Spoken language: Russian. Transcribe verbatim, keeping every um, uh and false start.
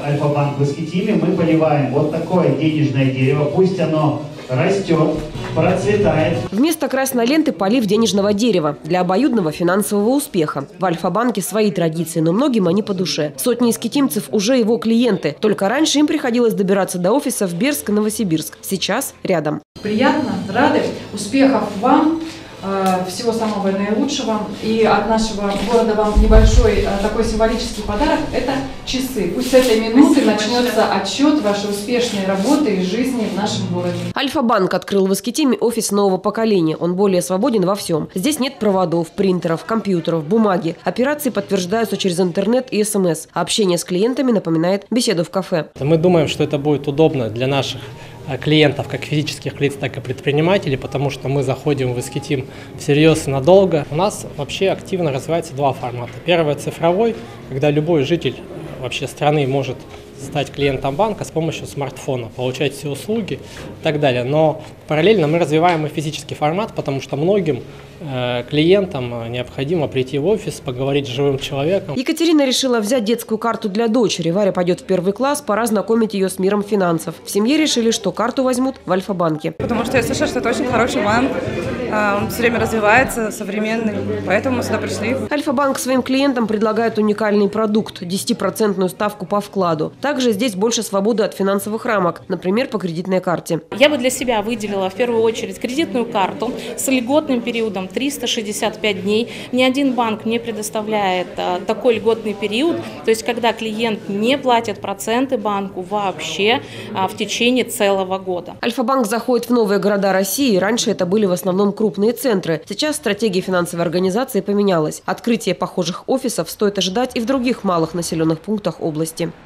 Альфа-банк в Искитиме мы поливаем вот такое денежное дерево, пусть оно растет, процветает. Вместо красной ленты полив денежного дерева для обоюдного финансового успеха. В Альфа-банке свои традиции, но многим они по душе. Сотни искитимцев уже его клиенты. Только раньше им приходилось добираться до офиса в Берск и Новосибирск. Сейчас рядом. Приятно, рады, успехов вам, всего самого наилучшего. И от нашего города вам небольшой такой символический подарок – это часы. Пусть с этой минуты начнется отсчет вашей успешной работы и жизни в нашем городе. Альфа-банк открыл в Искитиме офис нового поколения. Он более свободен во всем. Здесь нет проводов, принтеров, компьютеров, бумаги. Операции подтверждаются через интернет и СМС. А общение с клиентами напоминает беседу в кафе. Мы думаем, что это будет удобно для наших клиентов, как физических лиц, так и предпринимателей, потому что мы заходим в Искитим всерьез и надолго. У нас вообще активно развивается два формата. Первый – цифровой, когда любой житель вообще страны может стать клиентом банка с помощью смартфона, получать все услуги и так далее. Но параллельно мы развиваем и физический формат, потому что многим э, клиентам необходимо прийти в офис, поговорить с живым человеком. Екатерина решила взять детскую карту для дочери. Варя пойдет в первый класс, пора знакомить ее с миром финансов. В семье решили, что карту возьмут в Альфа-банке. Потому что я слышала, что это очень хороший банк. Он все время развивается, современный, поэтому мы сюда пришли. Альфа-банк своим клиентам предлагает уникальный продукт – десятипроцентную ставку по вкладу. Также здесь больше свободы от финансовых рамок, например, по кредитной карте. Я бы для себя выделила в первую очередь кредитную карту с льготным периодом триста шестьдесят пять дней. Ни один банк не предоставляет а, такой льготный период, то есть когда клиент не платит проценты банку вообще а, в течение целого года. Альфа-банк заходит в новые города России. Раньше это были в основном крупные центры. Сейчас стратегия финансовой организации поменялась. Открытие похожих офисов стоит ожидать и в других малых населенных пунктах области.